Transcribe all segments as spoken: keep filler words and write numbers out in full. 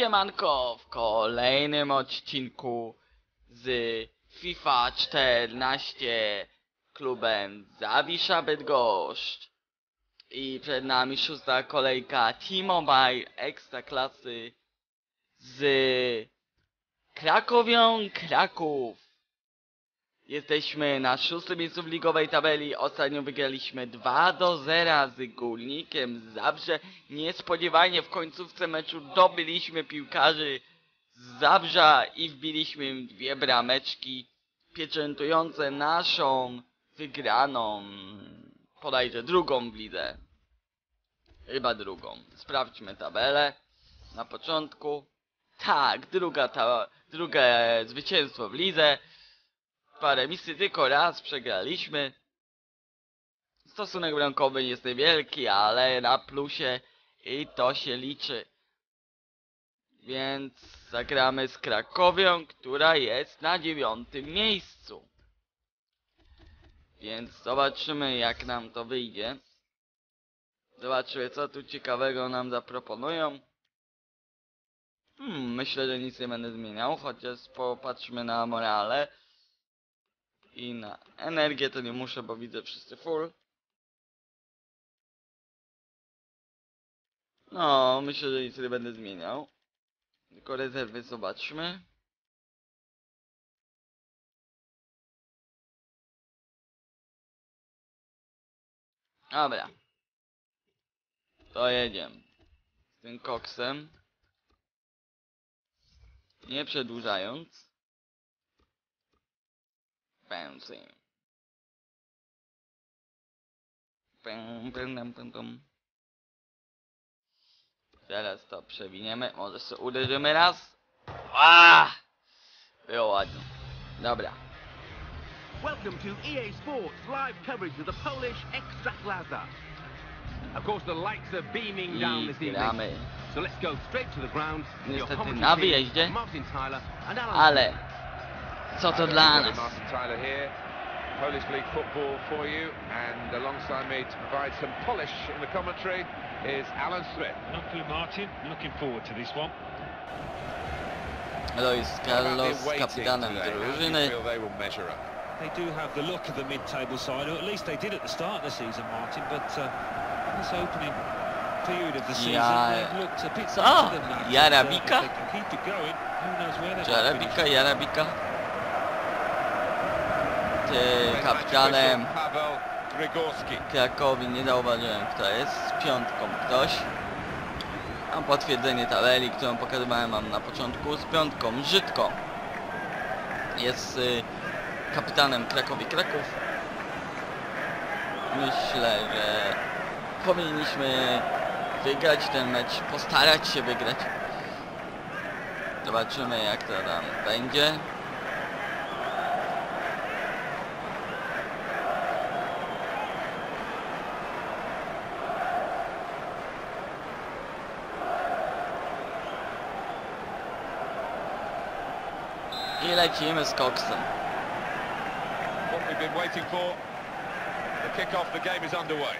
Siemanko, w kolejnym odcinku z FIFA czternaście klubem Zawisza Bydgoszcz. I przed nami szósta kolejka T-Mobile Ekstraklasy z Krakowią Kraków. Jesteśmy na szóstym miejscu w ligowej tabeli. Ostatnio wygraliśmy dwa do zera z Górnikiem Zabrze. Niespodziewanie w końcówce meczu dobyliśmy piłkarzy z Zabrza i wbiliśmy im dwie brameczki pieczętujące naszą wygraną. Podajże drugą w lidze. Chyba drugą. Sprawdźmy tabelę na początku. Tak, druga ta, drugie zwycięstwo w lidze. Parę misji tylko raz przegraliśmy. Stosunek bramkowy nie jest niewielki, ale na plusie i to się liczy. Więc zagramy z Krakowią, która jest na dziewiątym miejscu. Więc zobaczymy, jak nam to wyjdzie. Zobaczymy, co tu ciekawego nam zaproponują. Hmm, myślę, że nic nie będę zmieniał, chociaż popatrzmy na morale. I na energię to nie muszę, bo widzę wszyscy full. No, myślę, że nic nie będę zmieniał. Tylko rezerwy zobaczmy. Dobra. To jedziemy. Z tym koksem. Nie przedłużając. Pęcy. Pę, pę, pę, pę. Teraz to przewiniemy. Może sobie uderzymy raz. A! Było ładnie. Dobra. Welcome to E A Sports live coverage of the Polish Ekstraklasa. Of course, the lights are beaming down this evening. So let's go straight to the ground. Niestety na wyjeździe. Martin Tyler and Alan. Ale co to dla nas? Martin Tyler here, Polish League football for you, and alongside me to provide some polish in the commentary is Alan Smith. Not good, Martin. Looking forward to this one. Luis Carlos, kapitanem drużyny. They do have the look of the mid-table side, or at least they did at the start of the season, Martin. But uh, this opening period of the season, Ja... they've looked a bit Co? better than that. Jarabika? Uh, if they can keep it going, who knows where they're Jarabika, Jarabika. Ty, kapitanem Krakowi, nie zauważyłem, kto jest. Z piątką ktoś. Mam potwierdzenie tabeli, którą pokazywałem wam na początku. Z piątką Żydko jest y, kapitanem Krakowi Kraków. Myślę, że powinniśmy wygrać ten mecz, postarać się wygrać. Zobaczymy, jak to tam będzie. I lecimy z koksem. What we've been waiting for. The kick-off, the game is underway.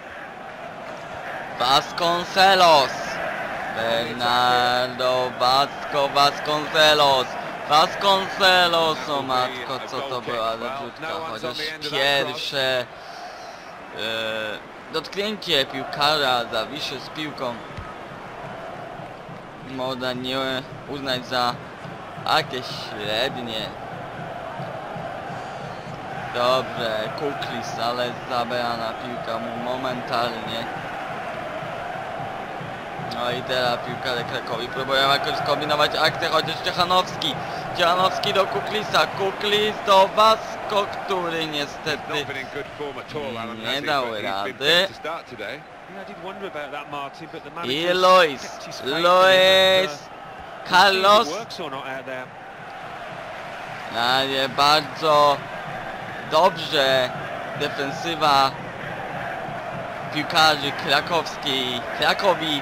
Vasconcelos. Bernardo Vasco Vasconcelos. Vasconcelos, o matko, co to była za rzutka. Chociaż pierwsze e, dotknięcie piłkarza Zawiszy z piłką można nie uznać za jakieś średnie. Dobrze, Kuklis, ale zabrana piłka mu momentalnie. No i teraz piłkarze Krakowi próbują jakoś skombinować akcję, chociaż Ciechanowski. Ciechanowski do Kuklisa, Kuklis do Vasco, który niestety nie dał rady. I Luis, Luis Carlos. Na nie bardzo dobrze defensywa piłkarzy krakowskiej. Krakowi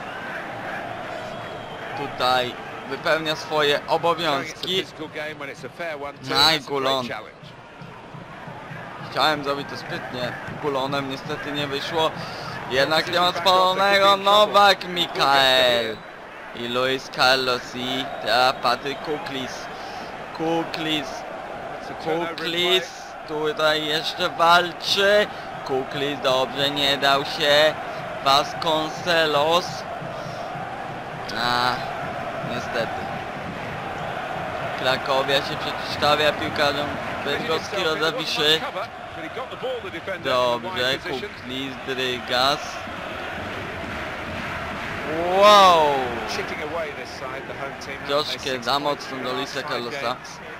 tutaj wypełnia swoje obowiązki. Na Gulon. Chciałem zrobić to sprytnie. Gulonem niestety nie wyszło. Jednak nie ma spalonego. Nowak Mikael. i Luis Carlos i teraz Patryk Kuklis. Kuklis. Kuklis tutaj jeszcze walczy. Kuklis dobrze, nie dał się. Vasconcelos. A, niestety. Krakowia się przeciwstawia piłkarzom Bydgoskiego Zawiszy. Dobrze, Kuklis, Drygas. Wow! Troszkę za mocno do Luisa Carlosa.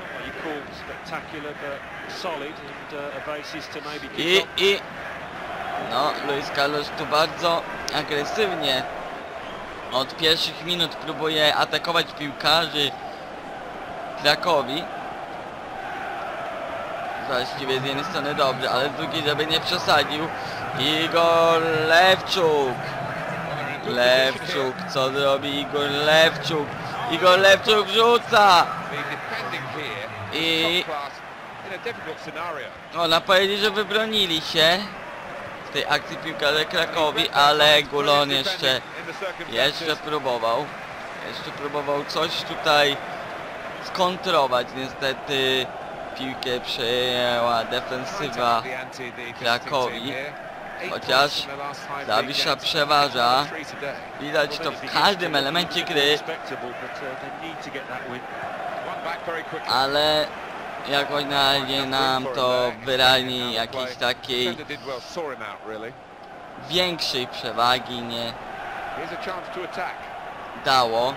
I, i... No, Luis Carlos tu bardzo agresywnie od pierwszych minut próbuje atakować piłkarzy Krakowi. Właściwie z jednej strony dobrze, ale z drugiej, żeby nie przesadził. Igor Lewczuk. Lewczuk, co zrobi Igor Lewczuk? Igor Lewczuk wrzuca! I... Można powiedzieć, że wybronili się w tej akcji piłkarze Krakowi, ale Gulon jeszcze, jeszcze próbował. Jeszcze próbował coś tutaj skontrować. Niestety piłkę przejęła defensywa Krakowi. Chociaż Zawisza przeważa. Widać to w każdym elemencie gry. Ale jakoś na razie nam to wyraźnie jakiejś takiej większej przewagi nie dało.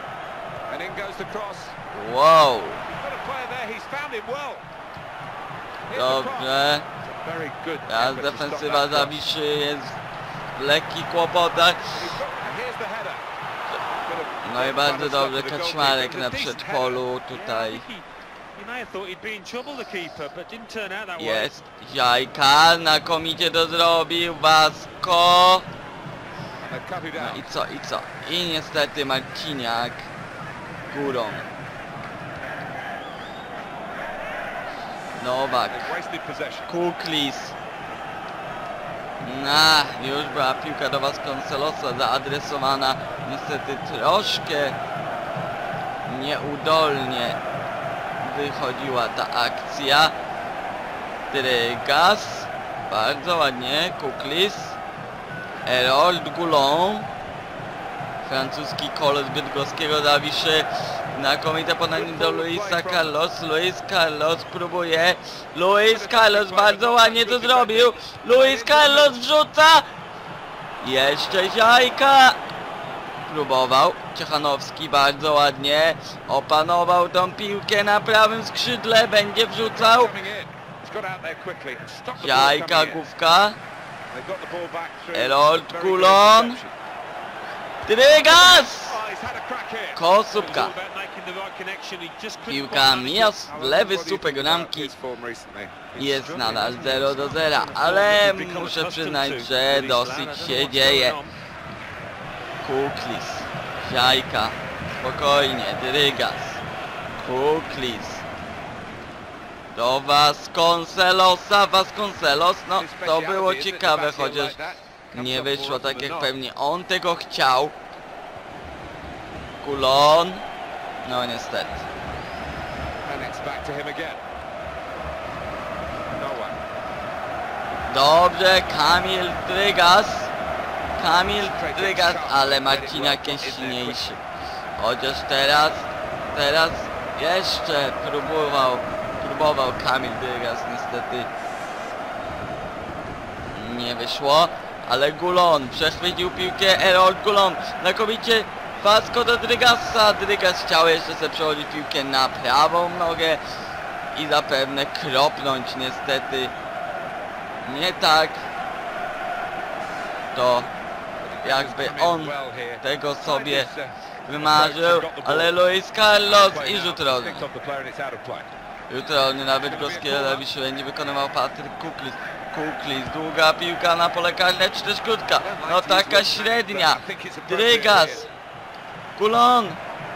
Wow! Dobrze. Teraz defensywa Zawiszy jest w lekkich kłopotach. No i bardzo dobrze, Kaczmarek na przedpolu tutaj. Jest Jajka, znakomicie to zrobił, Vasco. No i co, i co? I niestety Marciniak górą. Nowak, Kuklis. Na, już była piłka do Vasconcelosa zaadresowana. Niestety troszkę nieudolnie wychodziła ta akcja. Drygas. Bardzo ładnie. Kuklis. Herold Goulon. Francuski kolos bydgoskiego Zawiszy. Znakomite podanie do Luisa Carlos. Luis Carlos próbuje. Luis Carlos bardzo ładnie to zrobił. Luis Carlos wrzuca. Jeszcze Ziajka. Próbował. Ciechanowski bardzo ładnie. Opanował tą piłkę na prawym skrzydle. Będzie wrzucał. Ziajka, główka. Herold Goulon. Drygas! Kosubka. Piłka mija w lewy słupek ramki. Jest nadal zero do zera, ale muszę przyznać, że dosyć się dzieje. Kuklis. Ziajka. Spokojnie. Drygas. Kuklis. Do Vasconcelosa. Vasconcelos. No, to było ciekawe, chociaż nie wyszło tak jak pewnie on tego chciał. Goulon. No niestety. Dobrze, Kamil Drygas. Kamil Drygas, ale Marciniak jest silniejszy. Chociaż teraz, teraz jeszcze próbował, próbował Kamil Drygas, niestety nie wyszło. Ale Goulon przechwycił piłkę, Herold Goulon, znakomicie Vasco do Drygasa. Drygas chciał jeszcze sobie przełożyć piłkę na prawą nogę i zapewne kropnąć, niestety nie tak. To jakby on tego sobie wymarzył, ale Luis Carlos i rzut rolny. Rzut rolny na bydgoskiego Zawiszy będzie wykonywał Patryk Kuklis. Kuklis, długa piłka na pole karne, czy też krótka? No taka średnia. Drygas. Goulon.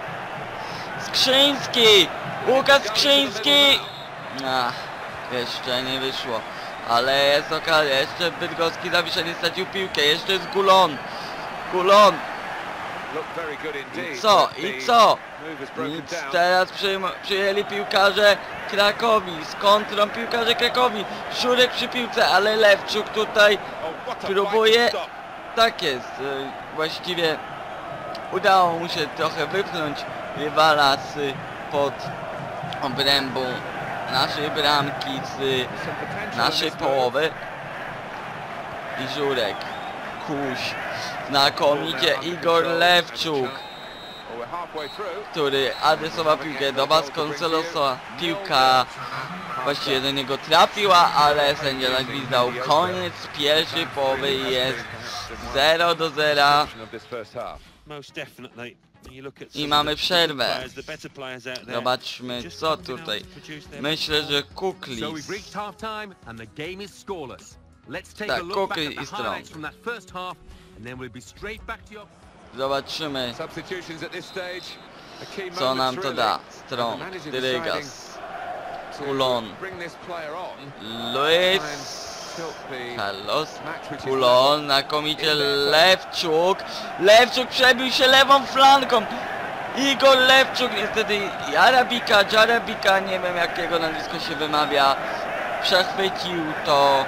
Skrzyński. Łukasz Skrzyński. Ach, jeszcze nie wyszło. Ale jest okazja. Jeszcze bydgoski Zawiszy nie stracił piłkę. Jeszcze jest Goulon. Goulon. looked very good indeed. I co? but I the co? move has broken Nic, down. teraz przyjm- przyjęli piłkarze Krakowi, z kontrą piłkarze Krakowi. Żurek przy piłce, ale Lewczuk tutaj Oh, what a próbuje. fight to stop. Tak jest, y, właściwie udało mu się trochę wypchnąć rywala z pod obrębu naszej bramki, z Some potential in naszej this move. połowy. I Żurek, Kuś, znakomicie Igor Lewczuk, Well, we're halfway through. który adresował piłkę do Vasconcelosa. Piłka właściwie do niego trafiła, ale sędzia nagwizdał koniec pierwszej połowy i jest zero do zera. Of this first half. Most definitely. You look at I some mamy of the przerwę. players, the better players out there. Zobaczmy, Just co not been able tutaj. to produce their Myślę, że So Kuklis. we've reached half time and the game is scoreless. Let's take Tak, a look back Kukli at i the Strong. highlights from that first half and then we'll be straight back to your... Zobaczymy, Substitutions at this stage. A key co nam moments to really. da. And the Strong, manager Dyrygas, deciding to Kulon, bring this player on. Luis, Tilt the Carlos, match which is Kulon, znakomicie Lewczuk. Lewczuk przebił się lewą flanką. Igor Lewczuk, niestety Jarabika, Jarabika, nie wiem jakiego nazwisko się wymawia, przechwycił to,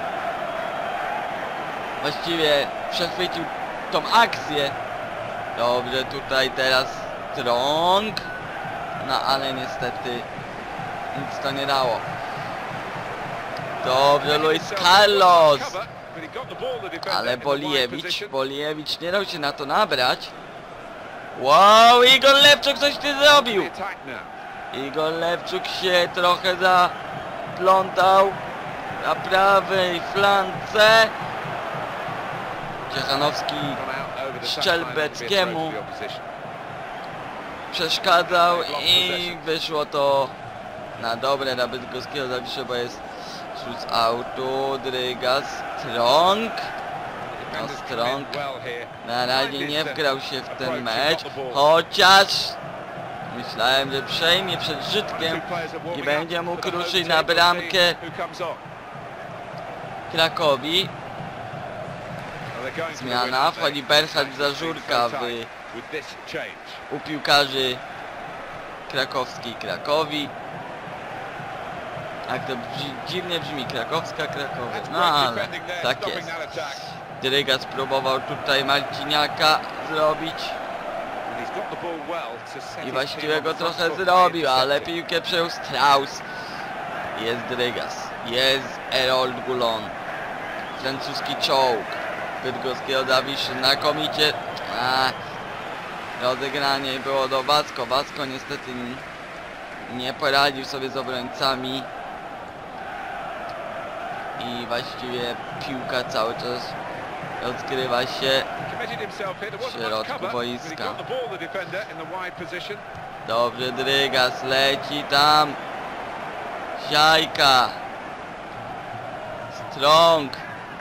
właściwie przechwycił tą akcję. Dobrze, tutaj teraz Strong, no ale niestety nic to nie dało. Dobrze, Luis Carlos, cover, but he got the ball, the defender, ale in the wide Boliewicz, position. Boliewicz nie dał się na to nabrać. Wow, Igor Lewczuk, coś ty zrobił! The attack now. Igor Lewczuk się trochę zaplątał na prawej flance. Ciechanowski Gone out over the Szczelbeckiemu touchline, it'll be a throw to the opposition. przeszkadzał i wyszło to na dobre dla Bydgoskiego Zawiszy, bo jest rzut z autu. Drygas, Strong. No Defenders Strong commit well here. na razie nie wgrał się w ten mecz, chociaż myślałem, że przejmie przed Żydkiem Two players are i warming będzie up mógł for the home ruszyć team. na We'll see bramkę who comes on. Krakowi. Well, they're going for the Zmiana, win, aren't they? wchodzi Berchard Match za has been Żurka so w, tight with this change. u piłkarzy krakowskiej Krakowi. Jak to brzmi, dziwnie brzmi, krakowska Krakowi, That's no great ale defending there, tak stopping jest. that attack. Dyrygas próbował tutaj Marciniaka zrobić And he's got the ball well to set i his właściwie team on go the front trochę foot by zrobił, ale intercepting. piłkę przejął Strauss. Jest Dyrygas, jest Erold Goulon, francuski czołg bydgoskiego Zawiszy, znakomicie. A, rozegranie było do Vasco. Vasco niestety nie poradził sobie z obrońcami i właściwie piłka cały czas rozgrywa się Committed himself here. There w wasn't much środku cover, but he boiska. got the ball, the defender, in the wide position. Dobrze, Drygas leci tam. Siajka. Strong.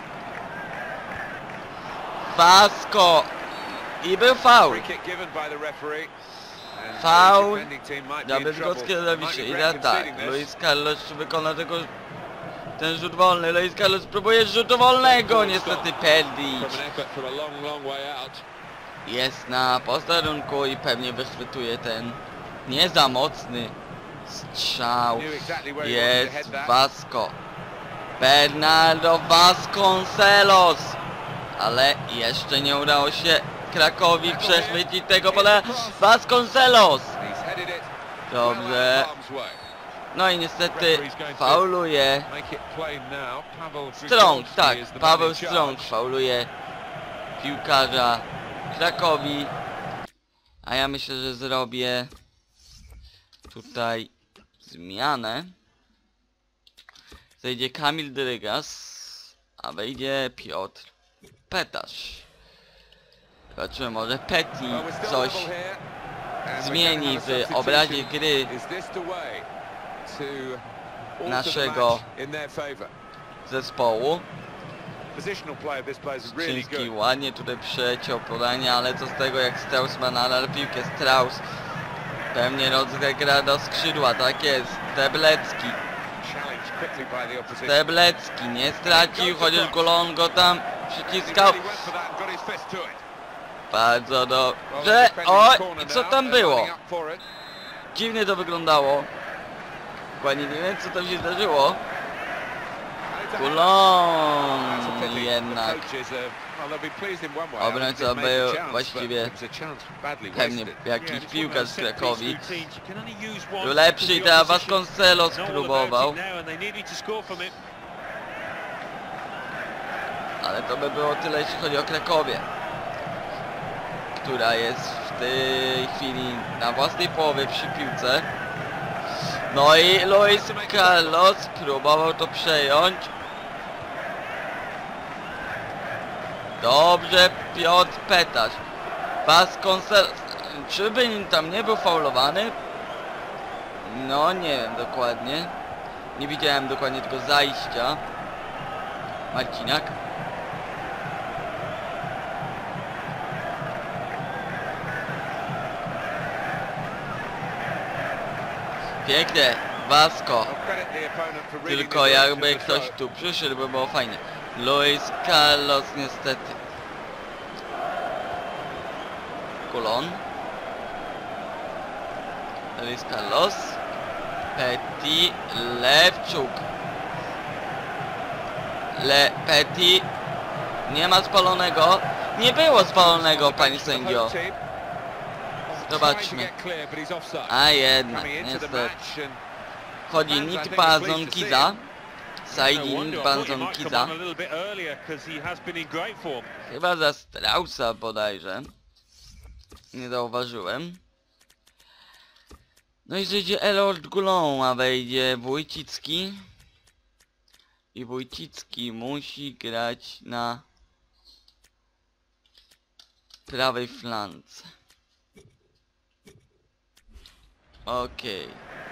Vasco. I był faul. Free kick given by the referee. And Foul the defending team might be dla in trouble. bydgoskiego Might Zawiszy. I regret tak, conceding this. Luis Carlos wykona tego, ten rzut wolny. Luis Carlos próbuje rzutu wolnego. Niestety Perdić From an effort for a long, long way out. jest na posterunku i pewnie wychwytuje ten nie za mocny strzał. Knew exactly where he wanted to Jest head that. Vasco. Bernardo Vasconcelos. Ale jeszcze nie udało się Krakowi przechwycić tego pola. Vasconcelos. He's headed it Dobrze. well out of harm's way. No i niestety fauluje Make it plain now. Paweł Strong, Grigorski tak, is the man Paweł in charge. Strong fauluje piłkarza Krakowi. A ja myślę, że zrobię tutaj zmianę. Zejdzie Kamil Dyrygas, a wejdzie Piotr Petasz. Zobaczymy, może Peti Well, we're still coś level here, and we're zmieni gonna have a w obrazie substitution. gry Is this the way to alter the naszego match in their favor? zespołu. Positional play of this player is really Czyński good. ładnie tutaj przeciął podanie, ale co z tego, jak Strauss ma nadal piłkę. Strauss pewnie rozegra do skrzydła, tak jest. Deblecki. Challenged quickly by the opposition. Deblecki nie stracił, chociaż Goulon go tam przyciskał. He really went for that and got his fist to it. Bardzo Well, the dobrze. defending O, corner i co now, tam they're było? lining up for it. Dziwnie to wyglądało. Dokładnie nie wiem, co tam się zdarzyło. And it's a header. Kulon That's a pity. The jednak. coaches are- well, they'll be pleased in one way. Obrońca I think they've made był the chance, właściwie but it was a chance badly pewnie wasted. jakiś piłkarz z Krakowi. Był Był lepszy i teraz Vasconcelos próbował. Ale to by było tyle, jeśli chodzi o Krakowię, która jest w tej chwili na własnej połowie przy piłce. No i Luis Carlos próbował to przejąć. Dobrze, Piotr Petarz. Vasconcelos, czy by tam nie był faulowany? No nie wiem dokładnie. Nie widziałem dokładnie tego zajścia. Marciniak. Pięknie, Vasco. I'll credit the opponent for reading Tylko the direction jakby of the ktoś throw. tu przyszedł, by było fajnie. Luis Carlos niestety. Kulon. Luis Carlos. Petit. Lewczuk. Le Petit. Nie ma spalonego. Nie było spalonego, panie sędzio. Zobaczmy. A jednak, niestety. Chodzi Nitbazon Kiza. Saidi Nitbazon Kiza. Chyba za Straussa bodajże. Nie zauważyłem. No i zejdzie Elord Goulon, a wejdzie Wójcicki. I Wójcicki musi grać na prawej flance. Okej.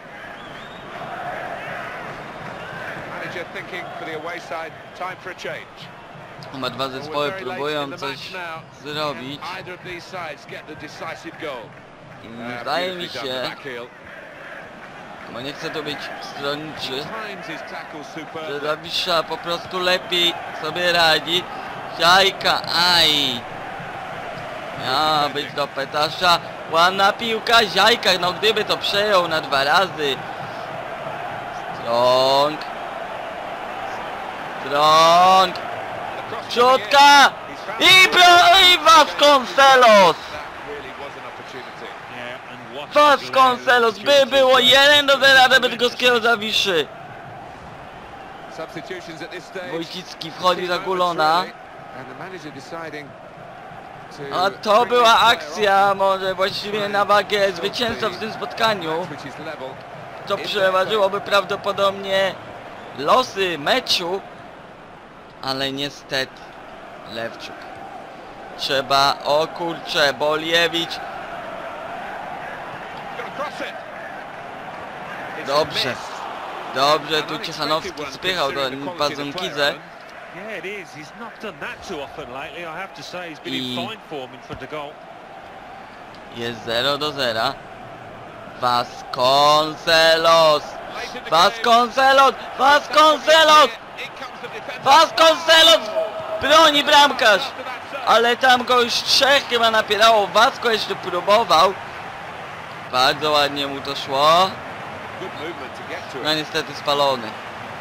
Manager thinking for the away side, time for a change. Chyba dwa zespoły próbują coś zrobić. Can either of these sides get the decisive goal? Mm, Wydaje mi się, bo nie chcę tu być stronniczy, Times his tackle że superb. Zawisza po prostu lepiej sobie radzi. Jajka, aj! Miała być do Petasza. Ładna piłka, Jajka, no gdyby to przejął na dwa razy. Strong. Strong. Środka! I, bro, i Vasconcelos! Vasconcelos, by było jeden do zera dla bydgoskiego Zawiszy. Wójcicki wchodzi za Goulona. A to była akcja, może właściwie na wagę zwycięzca w tym spotkaniu, co przeważyłoby prawdopodobnie losy meczu, ale niestety Lewczuk. Trzeba, o kurcze, Boliewicz. Dobrze. Dobrze, tu Ciechanowski spychał do Nitbazon-Kidze. Yeah, it is. He's not done that too often lately, I have to say. He's been in I- fine form in front of goal. Jest zero do zera. Vasconcelos! Vasconcelos! Vasconcelos! Vasconcelos! Broni bramkarz! Ale tam go już trzech chyba napierało. Vasco jeszcze próbował. Bardzo ładnie mu to szło. No niestety spalony.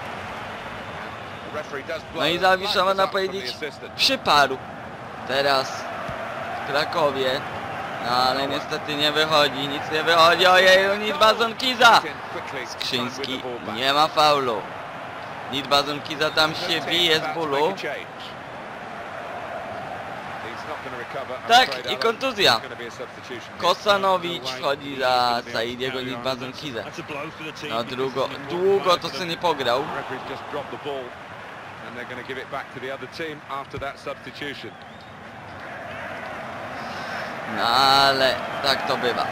No i Zawisza, można powiedzieć, przyparł teraz w Krakowie. No ale niestety nie wychodzi, nic nie wychodzi. Ojej, Nitbazon-Kidza! Skrzyński, nie ma faulu. Nitbazon-Kidza tam się bije z bólu. Tak, i kontuzja. Kosanowicz wchodzi za Saidiego Nitbazon-Kidzę. That's a blow for the team. No because długo, there's more długo players to than- sobie nie pograł. Referee's just dropped the ball and they're going to give it back to the other team after that substitution. No ale tak to bywa.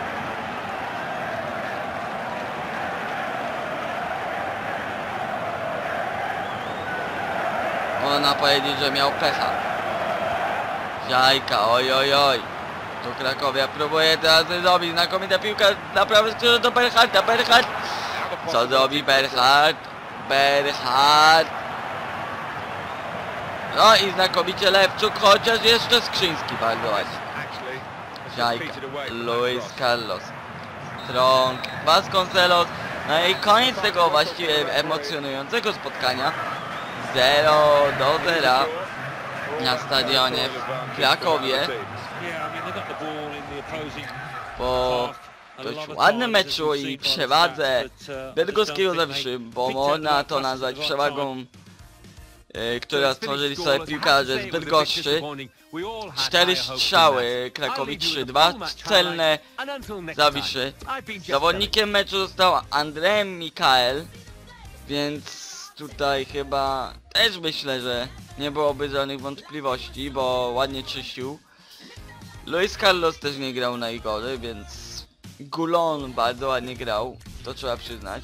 Można powiedzieć, że miał pecha. Jajka, oj oj oj. Tu Krakowia próbuje teraz zrobić znakomita piłka na prawej stronie do Berharda. Berhard. Co zrobi Berhard? Berhard. No i znakomicie Lewczuk, chociaż jeszcze Skrzyński bardzo ładnie. actually. It's just Jajka, petered away from that Luis cross. Carlos, Trąg, Vasconcelos. No i koniec tego właściwie emocjonującego spotkania. zero do zera na stadionie w Krakowie. Yeah, I mean, they got the ball in the opposing Po half a dość lot of ładnym times, as meczu we've i seen by the przewadze stats, but, uh, I just bydgoskiego don't think zawsze, they bo picked out the można right to passes nazwać at the right przewagą, So y, która it's finished stworzyli sobie scoreless. I have to piłkarze say z it was a bit Bydgoszczy. disappointing. We all had Cztery higher hopes strzały, than that. Krakowi I'll leave you trzy with the dwa, full match celne. highlights, and until next Zawiszy. time, I've been Jeff Zawodnikiem meczu został Andrzej Mikael, więc tutaj chyba też myślę, że nie byłoby żadnych wątpliwości, bo ładnie czyścił. Luis Carlos też nie grał najgorzej, więc Goulon bardzo ładnie grał, to trzeba przyznać.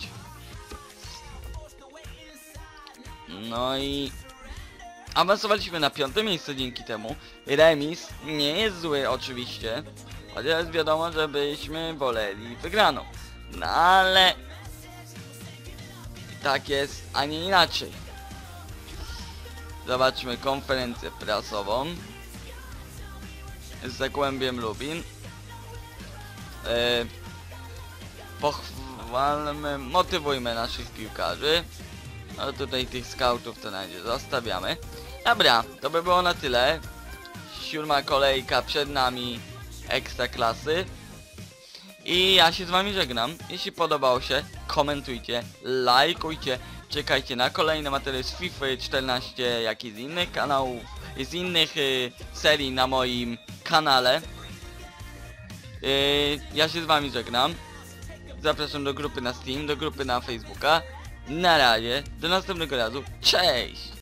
No i awansowaliśmy na piąte miejsce dzięki temu. Remis nie jest zły oczywiście, chociaż wiadomo, że byśmy woleli wygraną. No ale tak jest, a nie inaczej. Zobaczmy konferencję prasową z Zagłębiem Lubin. E, pochwalmy, motywujmy naszych piłkarzy. No tutaj tych scoutów to na razie zostawiamy. Dobra, to by było na tyle. Siódma kolejka przed nami Ekstraklasy. I ja się z wami żegnam. Jeśli podobało się, komentujcie, lajkujcie. Czekajcie na kolejne materiały z FIFA czternaście, jak i z innych kanałów, z innych y, serii na moim kanale. Y, ja się z wami żegnam. Zapraszam do grupy na Steam, do grupy na Facebooka. Na razie, do następnego razu. Cześć!